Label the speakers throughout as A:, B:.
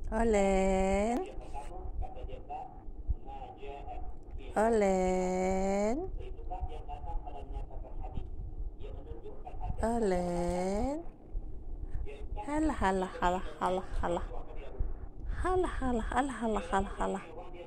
A: Olen. Olen. Olen. Halah, halah, halah, halah, halah. Halah, halah, halah, halah, halah, halah.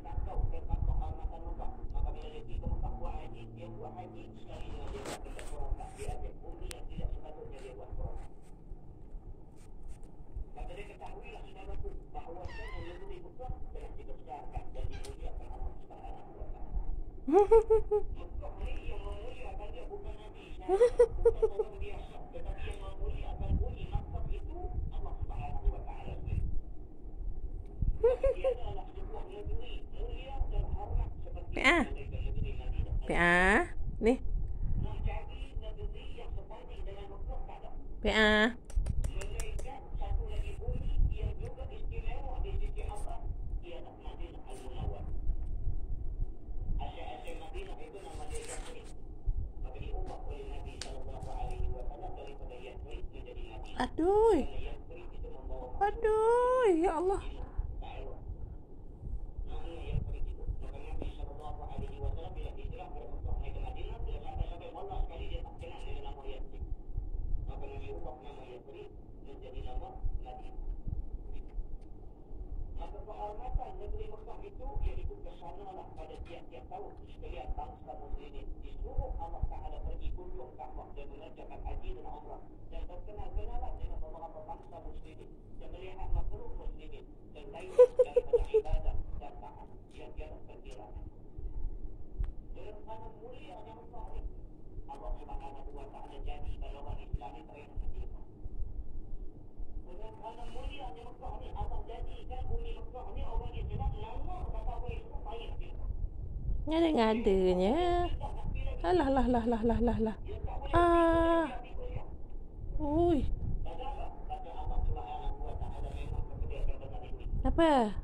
A: PA. PA. Nih. PA. Aduh. Aduh, ya Allah.
B: Kehormatan negeri Mekah itu iaitu kesanalah pada tiap-tiap tahun sekalian bangsa muslimin di seluruh Allah Ta'ala pergi kunjung Kaabah dan mengerjakan haji dan umrah dan berkenal-kenalan dengan beberapa bangsa muslimin dan melihat makhluk muslimin dan lainnya daripada ibadah dan taat yang tiada perkiraan. Dengan sana mulianya Mekah ini Allah Subhanahu wa Ta'ala jadikan orang Islam ini terhadap kita. Dengan sana mulianya Mekah ini Allah jadikan bumi Mekah ini orang Islam lama kata itu payah kita.
A: Ngada-ngadanya. Alah, lah, lah, lah, lah, lah, lah. Ah. Ui. Apa?